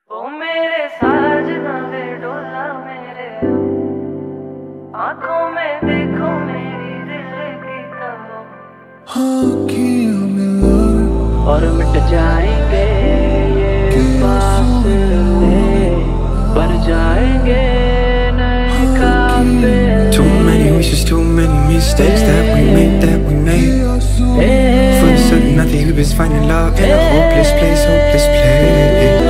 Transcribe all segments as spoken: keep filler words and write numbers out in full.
ओ मेरे साजना वे डोला मेरे आंखों में देखो मेरी दिल की कहो और मिट जाएंगे ये फासले बन जाएंगे नए काफिले। Too many wishes, too many mistakes that we made, that we made. For the sudden nothing, we was finding love in a hopeless place, hopeless place.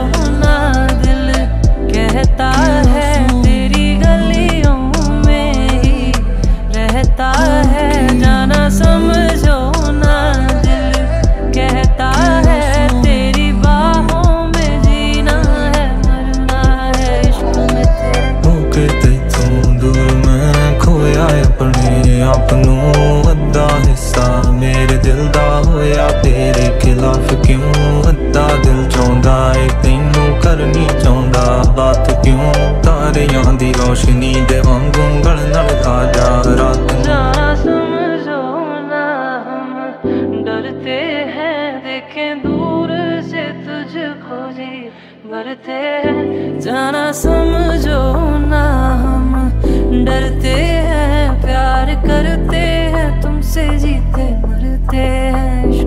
कहता है तेरी गलियों में ही रहता है, जाना समझो ना दिल कहता है तेरी बाहों में जीना है, मरना है इश्क में तेरे। होके तैथों दूर मैं खोया अपने आप नूं, अद्धा हिस्सा मेरे दिल दा होया तेरे खिलाफ क्यों? अद्धा दिल चाहुंदा है तैनू करनी चाहुंदा बात क्यों? तारियां दी रोशनी दे वांगू गल नाल खा जा रात नूं। जाना समझो ना हम डरते हैं, देखें दूर से तुझको जी भरते हैं। जाना समझो ना हम डरते हैं, प्यार करते हैं तुमसे जीते मरते हैं।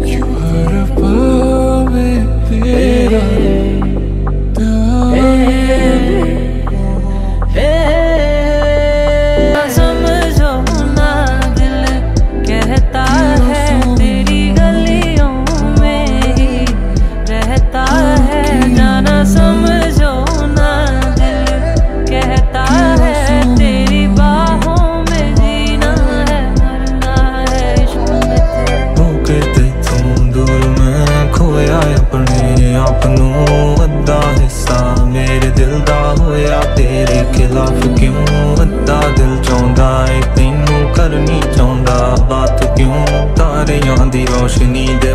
समझो ना दिल कहता है तेरी गलियों में ही रहता है, जाना समझो ना दिल कहता है तेरी बाहों में जीना है, मरना है इश्क में तेरे। होके तैथों दूर मैं खोया अपने आप नूं, अद्धा हिस्सा मेरे दिल दा होया तेरे खिलाफ क्यों? अद्धा दिल चाहुंदा है तैनू करनी चाहुंदा बात क्यों? तारियां दी रोशनी दे